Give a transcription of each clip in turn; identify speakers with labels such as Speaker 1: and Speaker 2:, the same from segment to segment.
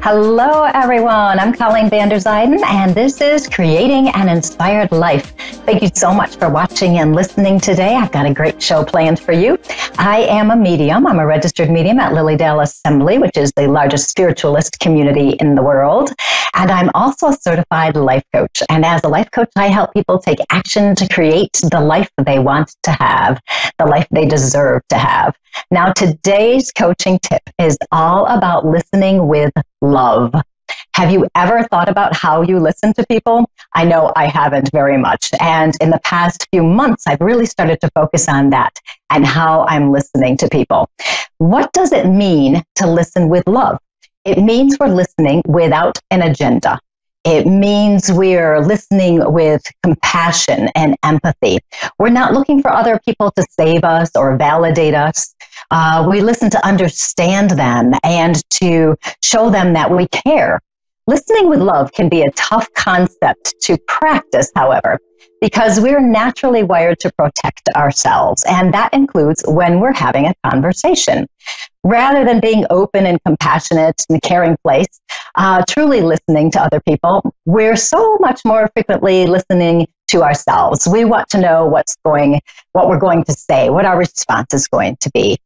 Speaker 1: Hello, everyone. I'm Colleen Vanderzyden, and this is Creating an Inspired Life. Thank you so much for watching and listening today. I've got a great show planned for you. I am a medium. I'm a registered medium at Lilydale Assembly, which is the largest spiritualist community in the world. And I'm also a certified life coach. And as a life coach, I help people take action to create the life they want to have, the life they deserve to have. Now, today's coaching tip is all about listening with love. Have you ever thought about how you listen to people? I know I haven't very much. And in the past few months, I've really started to focus on that and how I'm listening to people. What does it mean to listen with love? It means we're listening without an agenda. It means we're listening with compassion and empathy. We're not looking for other people to save us or validate us. We listen to understand them and to show them that we care. Listening with love can be a tough concept to practice, however, because we're naturally wired to protect ourselves, and that includes when we're having a conversation. Rather than being open and compassionate and a caring place, truly listening to other people, we're so much more frequently listening to ourselves. We want to know what we're going to say, what our response is going to be.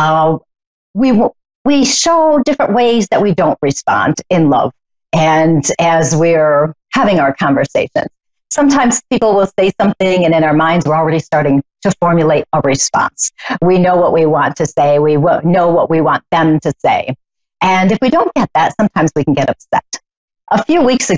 Speaker 1: We show different ways that we don't respond in love. And as we're having our conversations, sometimes people will say something and in our minds, we're already starting to formulate a response. We know what we want to say. We know what we want them to say. And if we don't get that, sometimes we can get upset. A few months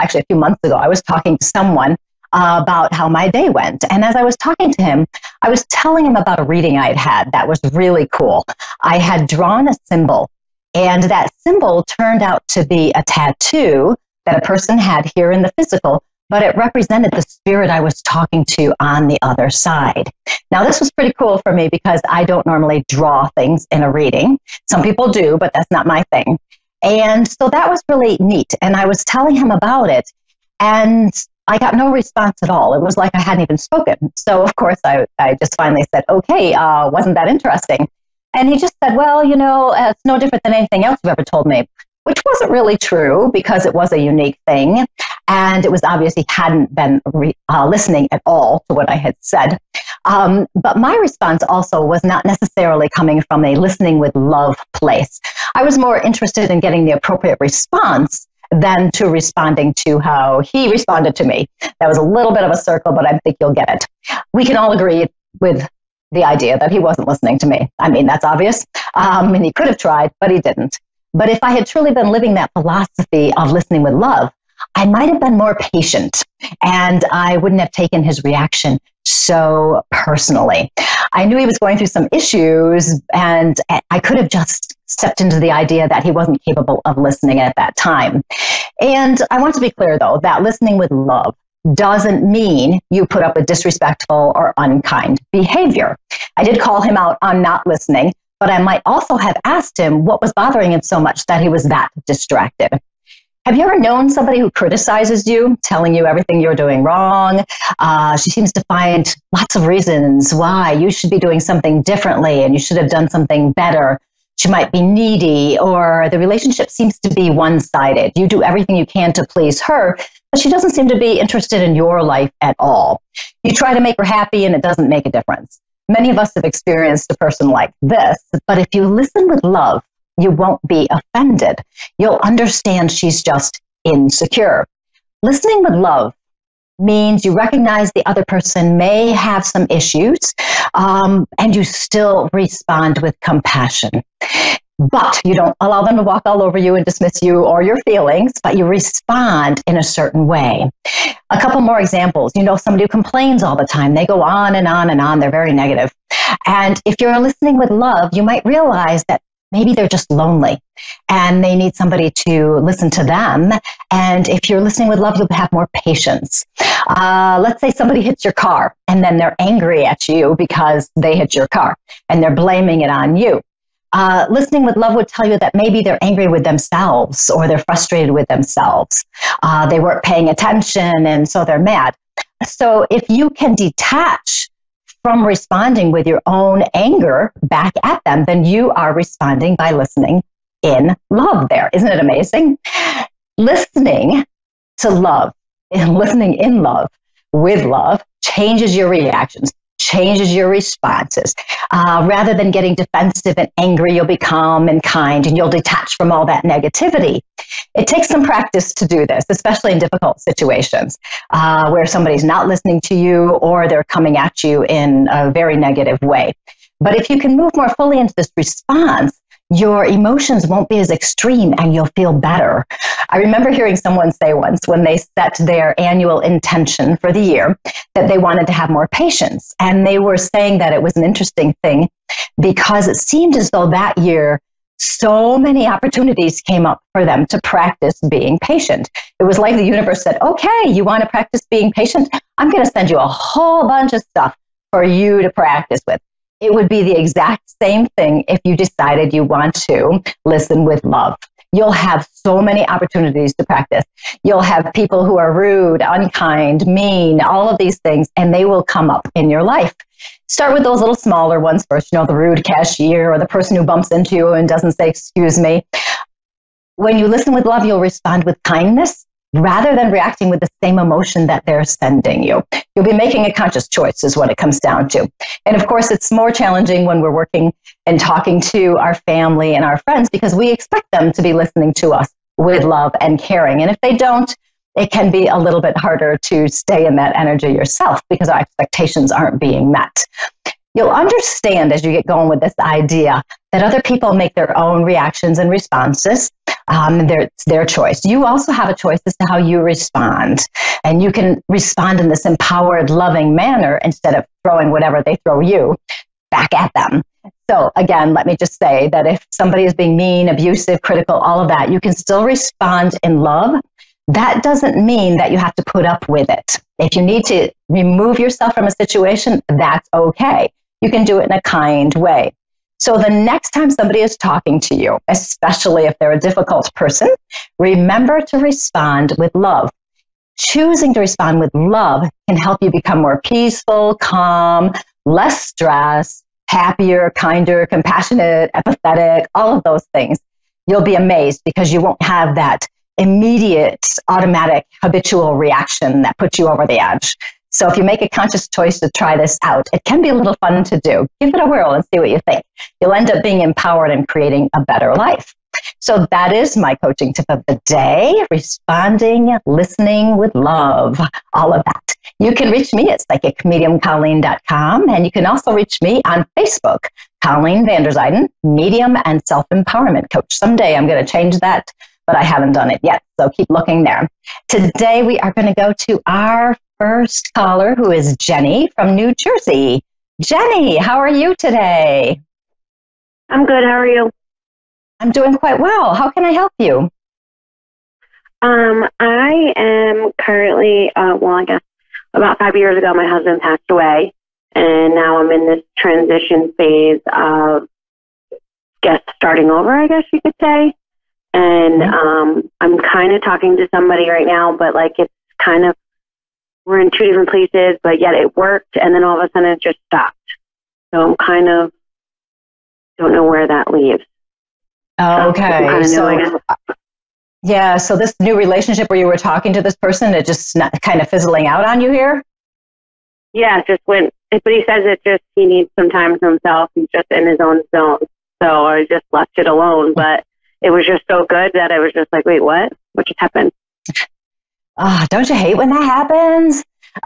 Speaker 1: ago, I was talking to someone about how my day went. And as I was talking to him, I was telling him about a reading I'd had that was really cool. I had drawn a symbol, and that symbol turned out to be a tattoo that a person had here in the physical, but it represented the spirit I was talking to on the other side. Now, this was pretty cool for me because I don't normally draw things in a reading. Some people do, but that's not my thing. And so that was really neat. And I was telling him about it, and I got no response at all. It was like I hadn't even spoken. So, of course, I just finally said, okay, wasn't that interesting? And he just said, well, it's no different than anything else you've ever told me, which wasn't really true because it was a unique thing. And it was obvious he hadn't been listening at all to what I had said. But my response also was not necessarily coming from a listening with love place. I was more interested in getting the appropriate response than to responding to how he responded to me. That was a little bit of a circle, but I think you'll get it. We can all agree with the idea that he wasn't listening to me. I mean, that's obvious. And he could have tried, but he didn't. But if I had truly been living that philosophy of listening with love, I might have been more patient and I wouldn't have taken his reaction so personally. I knew he was going through some issues, and I could have just stepped into the idea that he wasn't capable of listening at that time. And I want to be clear, though, that listening with love doesn't mean you put up with disrespectful or unkind behavior. I did call him out on not listening, but I might also have asked him what was bothering him so much that he was that distracted. Have you ever known somebody who criticizes you, telling you everything you're doing wrong? She seems to find lots of reasons why you should be doing something differently and you should have done something better. She might be needy, or the relationship seems to be one-sided. You do everything you can to please her, but she doesn't seem to be interested in your life at all. You try to make her happy and it doesn't make a difference. Many of us have experienced a person like this, but if you listen with love, you won't be offended. You'll understand she's just insecure. Listening with love means you recognize the other person may have some issues, and you still respond with compassion. But you don't allow them to walk all over you and dismiss you or your feelings, but you respond in a certain way. A couple more examples. Somebody who complains all the time. They go on and on and on. They're very negative. And if you're listening with love, you might realize that maybe they're just lonely and they need somebody to listen to them. And if you're listening with love, you'll have more patience. Let's say somebody hits your car and then they're angry at you because they hit your car and they're blaming it on you. Listening with love would tell you that maybe they're angry with themselves or they're frustrated with themselves. They weren't paying attention and so they're mad. So if you can detach from responding with your own anger back at them, then you are responding by listening in love there. Isn't it amazing? Listening to love and listening in love with love changes your reactions, changes your responses. Rather than getting defensive and angry, you'll be calm and kind, and you'll detach from all that negativity. It takes some practice to do this, especially in difficult situations where somebody's not listening to you or they're coming at you in a very negative way. But if you can move more fully into this response, your emotions won't be as extreme and you'll feel better. I remember hearing someone say once when they set their annual intention for the year that they wanted to have more patience. And they were saying that it was an interesting thing because it seemed as though that year so many opportunities came up for them to practice being patient. It was like the universe said, okay, you want to practice being patient? I'm going to send you a whole bunch of stuff for you to practice with. It would be the exact same thing if you decided you want to listen with love. You'll have so many opportunities to practice. You'll have people who are rude, unkind, mean, all of these things, and they will come up in your life. Start with those little smaller ones first, the rude cashier or the person who bumps into you and doesn't say, excuse me. When you listen with love, you'll respond with kindness rather than reacting with the same emotion that they're sending you. You'll be making a conscious choice is what it comes down to. And of course, it's more challenging when we're working and talking to our family and our friends because we expect them to be listening to us with love and caring. And if they don't, it can be a little bit harder to stay in that energy yourself because our expectations aren't being met. You'll understand as you get going with this idea that other people make their own reactions and responses. It's their choice. You also have a choice as to how you respond. And you can respond in this empowered, loving manner instead of throwing whatever they throw you back at them. So again, let me just say that if somebody is being mean, abusive, critical, all of that, you can still respond in love. That doesn't mean that you have to put up with it. If you need to remove yourself from a situation, that's okay. You can do it in a kind way. So the next time somebody is talking to you, especially if they're a difficult person, remember to respond with love. Choosing to respond with love can help you become more peaceful, calm, less stressed, happier, kinder, compassionate, empathetic, all of those things. You'll be amazed because you won't have that immediate, automatic, habitual reaction that puts you over the edge. So if you make a conscious choice to try this out, it can be a little fun to do. Give it a whirl and see what you think. You'll end up being empowered and creating a better life. So that is my coaching tip of the day, responding, listening with love, all of that. You can reach me at psychicmediumcolleen.com, and you can also reach me on Facebook, Colleen Vanderzyden, Medium and Self-Empowerment Coach. Someday I'm going to change that, but I haven't done it yet, so keep looking there. Today we are going to go to our first caller, who is Jenny from New Jersey. Jenny, how are you today?
Speaker 2: I'm good. How are you?
Speaker 1: I'm doing quite well. How can I help you?
Speaker 2: I am currently, I guess about 5 years ago, my husband passed away, and now I'm in this transition phase of, starting over, I guess you could say. And I'm kind of talking to somebody right now, but it's kind of, we're in two different places, but yet it worked, and then all of a sudden it just stopped. So I'm kind of, don't know where that leaves.
Speaker 1: Okay. So this new relationship where you were talking to this person, it just kind of fizzling out on you here?
Speaker 2: Yeah, it just went, but he says he needs some time to himself. He's just in his own zone. So I just left it alone, but it was just so good that I was just like, wait, what? What just happened?
Speaker 1: Don't you hate when that happens?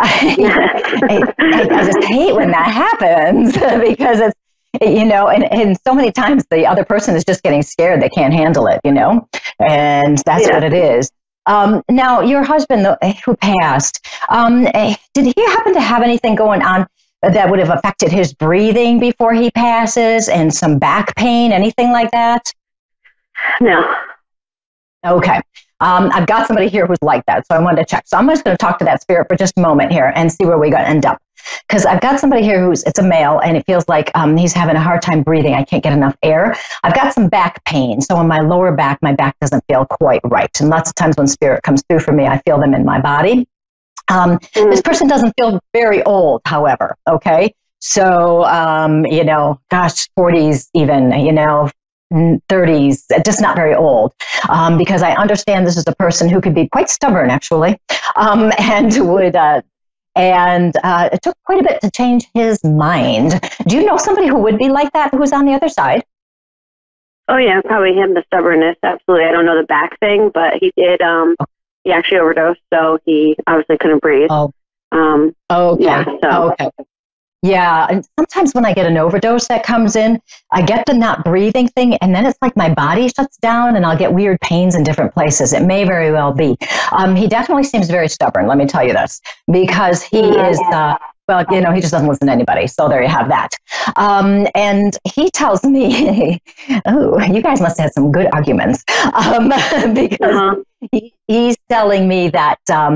Speaker 1: I just hate when that happens because it's, and so many times the other person is just getting scared. They can't handle it, and that's what it is. Now, your husband who passed, did he happen to have anything going on that would have affected his breathing before he passes and some back pain, anything like that?
Speaker 2: No.
Speaker 1: Okay. I've got somebody here who's like that, so I wanted to check. So I'm just going to talk to that spirit for just a moment here and see where we're going to end up. Because I've got somebody here it's a male, and it feels like he's having a hard time breathing. I can't get enough air. I've got some back pain. So on my lower back, my back doesn't feel quite right. And lots of times when spirit comes through for me, I feel them in my body. This person doesn't feel very old, however. Okay. So, 40s even, 30s, just not very old, because I understand this is a person who could be quite stubborn, actually, and would. And it took quite a bit to change his mind. Do you know somebody who would be like that, who's on the other side?
Speaker 2: Oh, yeah, probably him, the stubbornness. Absolutely. I don't know the back thing, but he did. He actually overdosed, so he obviously couldn't breathe.
Speaker 1: Oh, okay.
Speaker 2: Yeah, so.
Speaker 1: Okay. Yeah, and sometimes when I get an overdose that comes in, I get the not breathing thing, and then it's like my body shuts down and I'll get weird pains in different places. It may very well be. He definitely seems very stubborn, let me tell you this, because he is, well, you know, he just doesn't listen to anybody. So there you have that. And he tells me, oh, you guys must have had some good arguments, because he's telling me that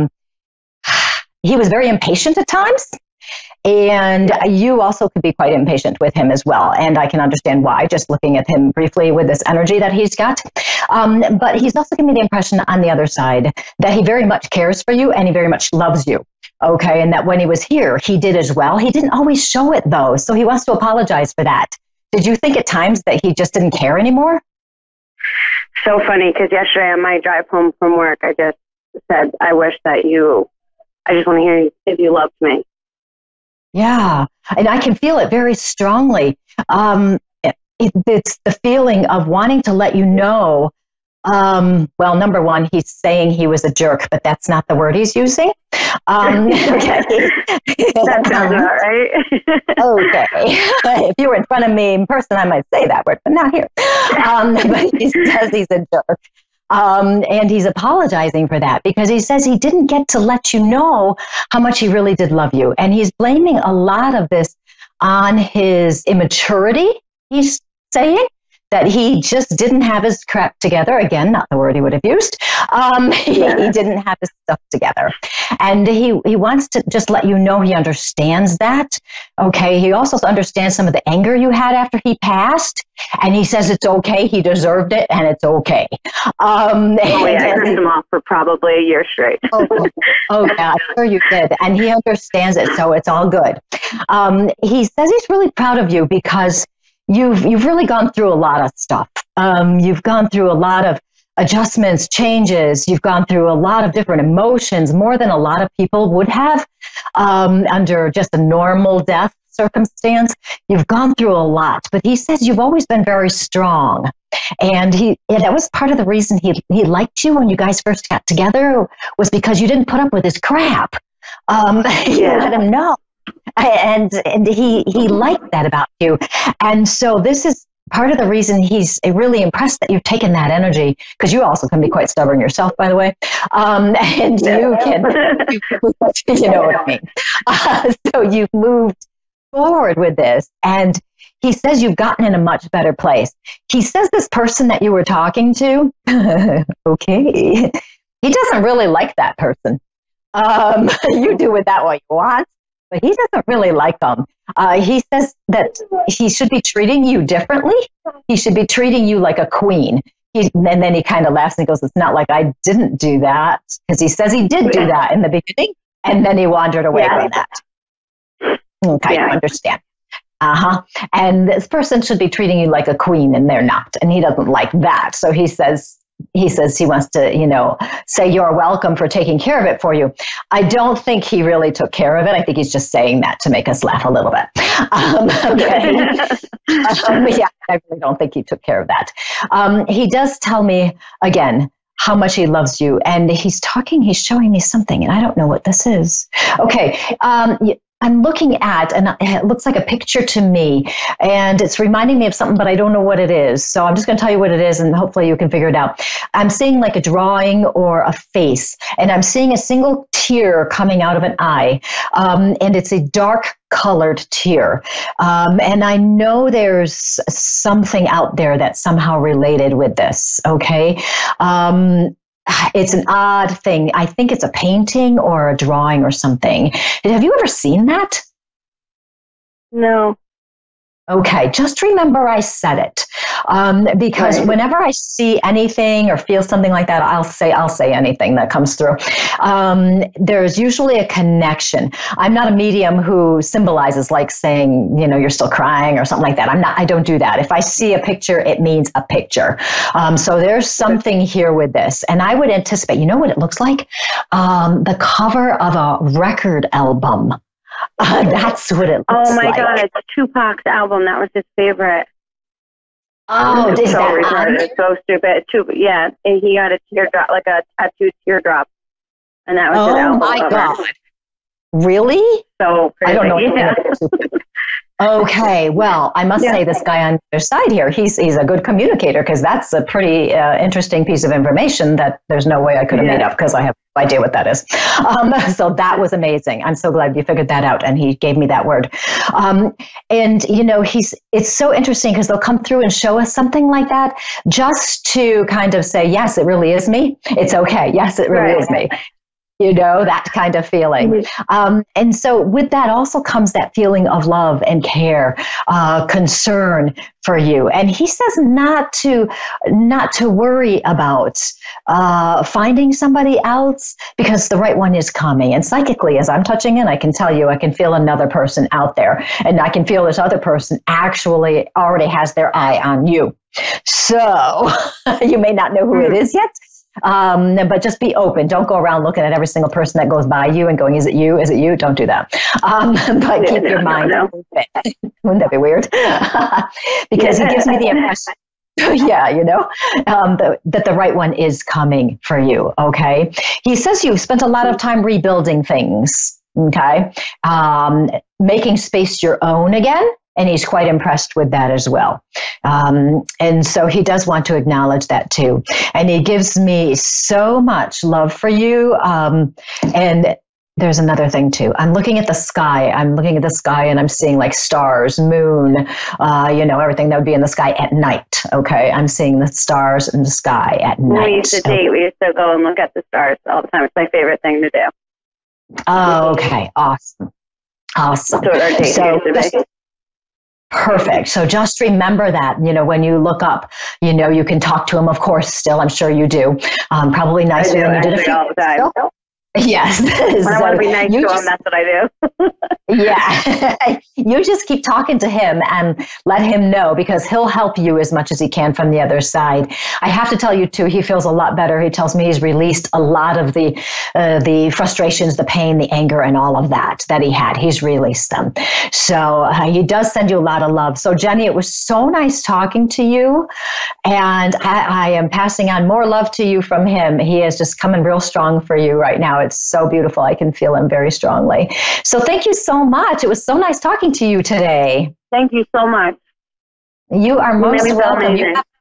Speaker 1: he was very impatient at times. And you also could be quite impatient with him as well. And I can understand why, just looking at him briefly with this energy that he's got. But he's also giving me the impression on the other side that he very much cares for you and he very much loves you. Okay. And that when he was here, he did as well. He didn't always show it though. So he wants to apologize for that. Did you think at times that he just didn't care anymore?
Speaker 2: So funny, because yesterday on my drive home from work, I just said, I just want to hear if you loved me.
Speaker 1: Yeah, and I can feel it very strongly. It's the feeling of wanting to let you know, well, number one, he's saying he was a jerk, but that's not the word he's using. Okay.
Speaker 2: That sounds about right.
Speaker 1: Okay. If you were in front of me in person, I might say that word, but not here. But he says he's a jerk. And he's apologizing for that because he says he didn't get to let you know how much he really did love you. And he's blaming a lot of this on his immaturity, he's saying. That he just didn't have his crap together. Again, not the word he would have used. He didn't have his stuff together. And he wants to just let you know he understands that. Okay. He also understands some of the anger you had after he passed. And he says it's okay. He deserved it and it's okay.
Speaker 2: I turned him off for probably a year straight.
Speaker 1: Yeah, I'm sure you did. And he understands it. So it's all good. He says he's really proud of you because you've really gone through a lot of stuff. You've gone through a lot of adjustments, changes. You've gone through a lot of different emotions, more than a lot of people would have under just a normal death circumstance. You've gone through a lot, but he says you've always been very strong. And that was part of the reason he liked you when you guys first got together was because you didn't put up with his crap. You let him know. And he liked that about you. And so this is part of the reason he's really impressed that you've taken that energy, because you also can be quite stubborn yourself, by the way. And you can, you know what I mean. So you've moved forward with this. And he says you've gotten in a much better place. He says this person that you were talking to, okay, he doesn't really like that person. You do with that what you want. But he doesn't really like them. He says that he should be treating you differently. He should be treating you like a queen. And then he kind of laughs and goes, it's not like I didn't do that. Because he says he did do that in the beginning. And then he wandered away from that. Okay, I understand. And this person should be treating you like a queen and they're not. And he doesn't like that. So he says he wants to, say you're welcome for taking care of it for you. I don't think he really took care of it. I think he's just saying that to make us laugh a little bit. Yeah, I really don't think he took care of that. He does tell me again how much he loves you, and he's showing me something, and I don't know what this is. Okay. I'm looking at, and it looks like a picture to me, and it's reminding me of something, but I don't know what it is. So I'm just going to tell you what it is, and hopefully you can figure it out. I'm seeing like a drawing or a face, and I'm seeing a single tear coming out of an eye, and it's a dark colored tear. And I know there's something out there that's somehow related with this, okay? It's an odd thing. I think it's a painting or a drawing or something. Have you ever seen that?
Speaker 2: No.
Speaker 1: Okay, just remember I said it, because whenever I see anything or feel something like that, I'll say anything that comes through. There's usually a connection. I'm not a medium who symbolizes, like saying, you're still crying or something like that. I don't do that. If I see a picture, it means a picture. So there's something here with this, and I would anticipate. You know what it looks like? The cover of a record album. That's what it looks like.
Speaker 2: Oh my God, it's Tupac's album. That was his favorite.
Speaker 1: Oh, is
Speaker 2: so
Speaker 1: that
Speaker 2: retarded. It's so stupid. Yeah, and he got a teardrop, like a tattooed teardrop. And that was his album.
Speaker 1: Oh my God. Really?
Speaker 2: So crazy.
Speaker 1: I don't know. Okay, well, I must say this guy on the other side here, he's a good communicator, because that's a pretty interesting piece of information that there's no way I could have made up, because I have no idea what that is. So that was amazing. I'm so glad you figured that out, and he gave me that word. And, it's so interesting, because they'll come through and show us something like that just to kind of say, yes, it really is me. It's okay. Yes, it really is me. That kind of feeling. And so with that also comes that feeling of love and care, concern for you. And he says not to worry about finding somebody else, because the right one is coming. And psychically, as I'm touching in, I can tell you, I can feel another person out there. And I can feel this other person actually already has their eye on you. So you may not know who it is yet. But just be open. Don't go around looking at every single person that goes by you and going, is it you? Is it you? Don't do that. But keep your mind open. Wouldn't that be weird? Because he gives me the impression, that the right one is coming for you. Okay. He says you've spent a lot of time rebuilding things. Okay. Making space your own again. And he's quite impressed with that as well. And so he does want to acknowledge that too. And he gives me so much love for you. And there's another thing too. I'm looking at the sky and I'm seeing like stars, moon, everything that would be in the sky at night. Okay. I'm seeing the stars in the sky at night.
Speaker 2: We used to date. We used to go and look at the stars all the time. It's my favorite thing to do.
Speaker 1: Oh, okay. Awesome.
Speaker 2: That's what our date used to be.
Speaker 1: Perfect. So just remember that, when you look up, you can talk to him, of course, still, I'm sure you do. Probably nicer than you did a few
Speaker 2: all the time.
Speaker 1: Yes.
Speaker 2: When I want to be nice to him, that's what I do.
Speaker 1: Yeah. You just keep talking to him and let him know, because he'll help you as much as he can from the other side. I have to tell you too, he feels a lot better. He tells me he's released a lot of the frustrations, the pain, the anger, and all of that he had. He's released them. So he does send you a lot of love. So Jenny, it was so nice talking to you. And I am passing on more love to you from him. He is just coming real strong for you right now. It's so beautiful. I can feel him very strongly. So thank you so much. It was so nice talking to you today.
Speaker 2: Thank you so much.
Speaker 1: You are most welcome.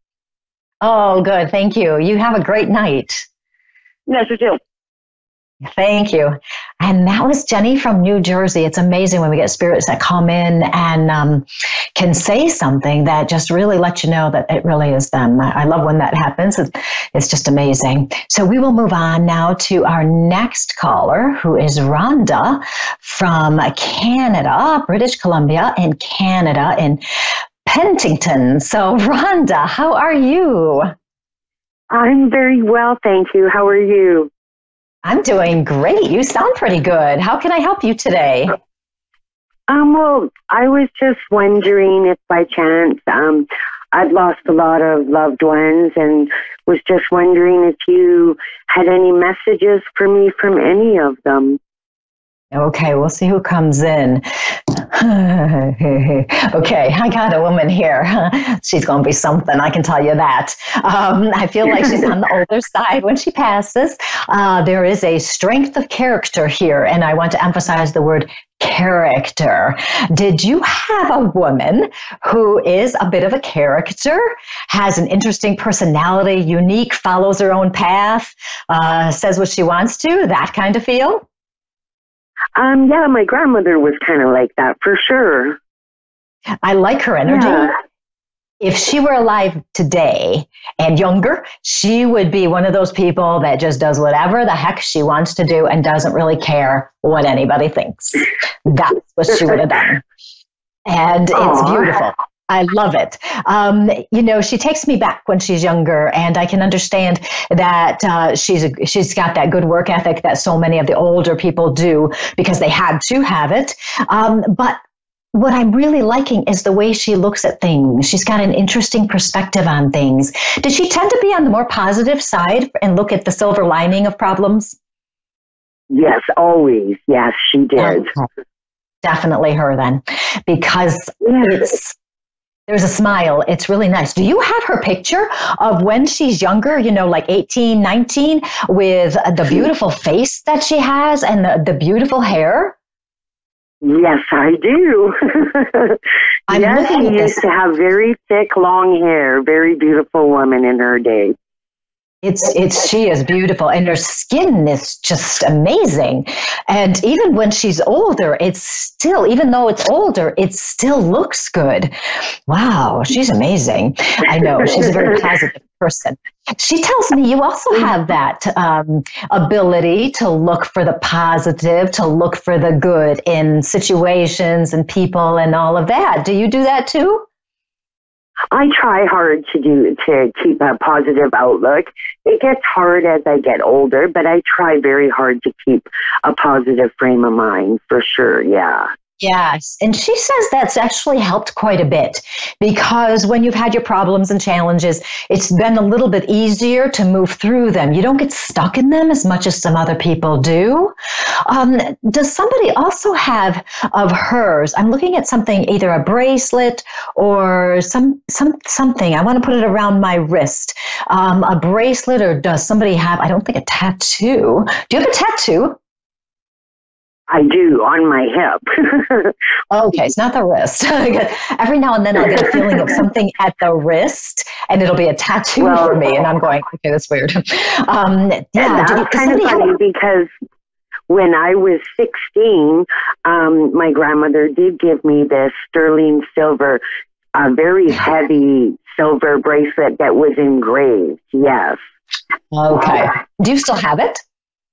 Speaker 1: Oh, good. Thank you. You have a great night.
Speaker 2: Yes, you too.
Speaker 1: Thank you. And that was Jenny from New Jersey. It's amazing when we get spirits that come in and can say something that just really lets you know that it really is them. I love when that happens. It's just amazing. So we will move on now to our next caller, who is Rhonda from Canada, British Columbia in Canada, in Pentington. So Rhonda, how are you?
Speaker 3: I'm very well, thank you. How are you?
Speaker 1: I'm doing great. You sound pretty good. How can I help you today?
Speaker 3: Well, I was just wondering if by chance I've lost a lot of loved ones and was just wondering if you had any messages for me from any of them.
Speaker 1: Okay, we'll see who comes in. Okay, I got a woman here. She's going to be something, I can tell you that. I feel like she's on the older side when she passes. There is a strength of character here, and I want to emphasize the word character. Did you have a woman who is a bit of a character, has an interesting personality, unique, follows her own path, says what she wants to, that kind of feel?
Speaker 3: Yeah, my grandmother was kind of like that, for sure.
Speaker 1: I like her energy.
Speaker 3: Yeah.
Speaker 1: If she were alive today and younger, she would be one of those people that just does whatever the heck she wants to do and doesn't really care what anybody thinks. That's what she would have done. And it's
Speaker 3: Aw.
Speaker 1: beautiful. I love it. She takes me back when she's younger, and I can understand that she's got that good work ethic that so many of the older people do because they had to have it. But what I'm really liking is the way she looks at things. She's got an interesting perspective on things. Did she tend to be on the more positive side and look at the silver lining of problems?
Speaker 3: Yes, always. Yes, she did.
Speaker 1: Okay. Definitely her then, because there's a smile. It's really nice. Do you have her picture of when she's younger, like 18, 19, with the beautiful face that she has and the beautiful hair?
Speaker 3: Yes, I do. Yes, she used to have very thick, long hair. Very beautiful woman in her day.
Speaker 1: She is beautiful, and her skin is just amazing. And even when she's older, even though it's older, it still looks good. Wow, she's amazing. I know, she's a very positive person. She tells me you also have that ability to look for the positive, to look for the good in situations and people and all of that. Do you do that too?
Speaker 3: I try hard to keep a positive outlook. It gets hard as I get older, but I try very hard to keep a positive frame of mind for sure. Yeah.
Speaker 1: Yes. And she says that's actually helped quite a bit because when you've had your problems and challenges, it's been a little bit easier to move through them. You don't get stuck in them as much as some other people do. Does somebody also have of hers? I'm looking at something, either a bracelet or something. I want to put it around my wrist. A bracelet, or does somebody have, I don't think, a tattoo. Do you have a tattoo?
Speaker 3: I do, on my hip.
Speaker 1: Okay, it's not the wrist. Every now and then I'll get a feeling of something at the wrist, and it'll be a tattoo for me, and I'm going, okay, that's weird.
Speaker 3: That's kind of funny because when I was 16, my grandmother did give me this sterling silver, very heavy silver bracelet that was engraved. Yes.
Speaker 1: Okay. Do you still have it?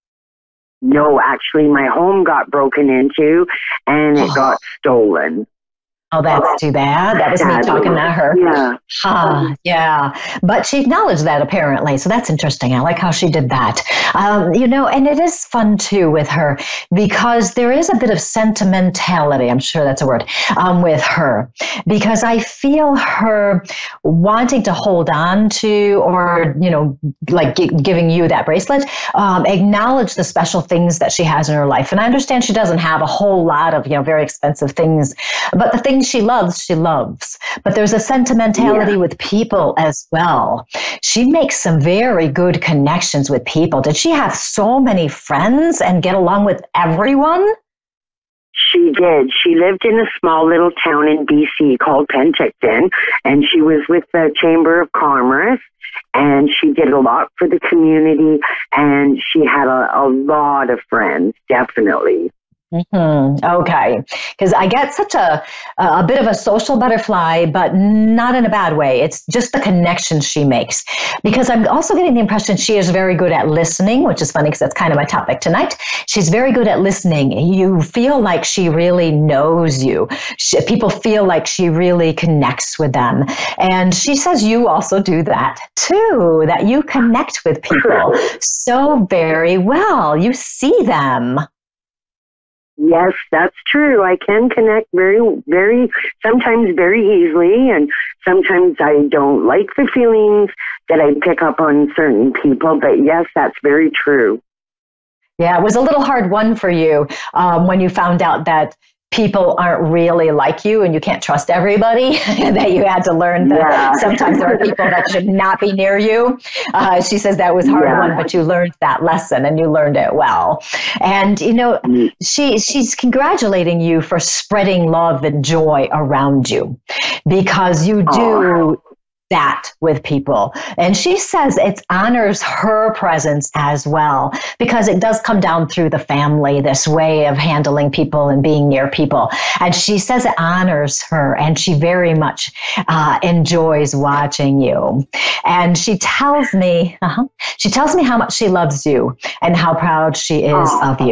Speaker 3: No, actually, my home got broken into and it got stolen.
Speaker 1: Oh, that's too bad. That was me talking to her.
Speaker 3: Yeah.
Speaker 1: Yeah. But she acknowledged that apparently. So that's interesting. I like how she did that. And it is fun too with her because there is a bit of sentimentality. I'm sure that's a word with her because I feel her wanting to hold on to, or, like giving you that bracelet, acknowledge the special things that she has in her life. And I understand she doesn't have a whole lot of, very expensive things, but the things she loves. But there's a sentimentality with people as well. She makes some very good connections with people. Did she have so many friends and get along with everyone?
Speaker 3: She did. She lived in a small little town in BC called Penticton, and she was with the Chamber of Commerce, and she did a lot for the community, and she had a lot of friends, definitely.
Speaker 1: Mm-hmm. Okay. Because I get such a bit of a social butterfly, but not in a bad way. It's just the connections she makes. Because I'm also getting the impression she is very good at listening, which is funny because that's kind of my topic tonight. She's very good at listening. You feel like she really knows you. People feel like she really connects with them. And she says you also do that too, that you connect with people so very well. You see them.
Speaker 3: Yes, that's true. I can connect sometimes very easily, and sometimes I don't like the feelings that I pick up on certain people, but yes, that's very true.
Speaker 1: Yeah, it was a little hard one for you when you found out that people aren't really like you and you can't trust everybody, that you had to learn that sometimes there are people that should not be near you. She says that was a hard one, but you learned that lesson and you learned it well. And, she's congratulating you for spreading love and joy around you because you do that with people. And she says it honors her presence as well, because it does come down through the family, this way of handling people and being near people. And she says it honors her, and she very much enjoys watching you. And she tells me how much she loves you and how proud she is of you.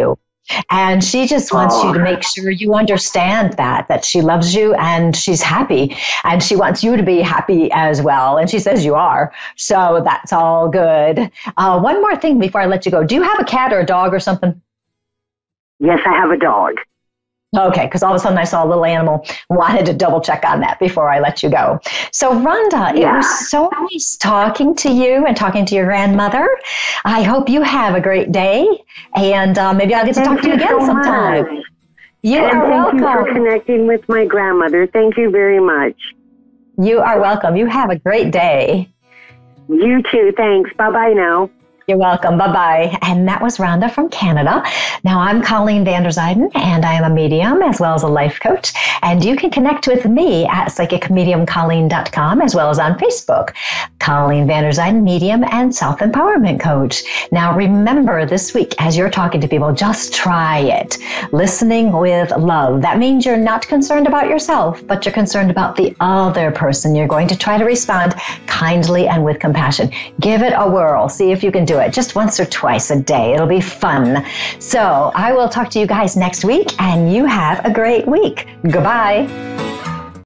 Speaker 1: And she just wants you to make sure you understand that she loves you and she's happy. And she wants you to be happy as well. And she says you are. So that's all good. One more thing before I let you go. Do you have a cat or a dog or something?
Speaker 3: Yes, I have a dog.
Speaker 1: Okay, because all of a sudden I saw a little animal, wanted to double check on that before I let you go. So Rhonda, It was so nice talking to you and talking to your grandmother. I hope you have a great day, and maybe I'll get to talk to you again sometime. You are welcome.
Speaker 3: Thank you for connecting with my grandmother. Thank you very much.
Speaker 1: You are welcome. You have a great day.
Speaker 3: You too. Thanks. Bye-bye now.
Speaker 1: You're welcome. Bye-bye. And that was Rhonda from Canada. Now, I'm Colleen Vanderzyden, and I am a medium as well as a life coach. And you can connect with me at psychicmediumcolleen.com as well as on Facebook. Colleen Vanderzyden, medium and self-empowerment coach. Now, remember this week, as you're talking to people, just try it. Listening with love. That means you're not concerned about yourself, but you're concerned about the other person. You're going to try to respond kindly and with compassion. Give it a whirl. See if you can do it just once or twice a day. It'll be fun. So I will talk to you guys next week, and you have a great week. Goodbye.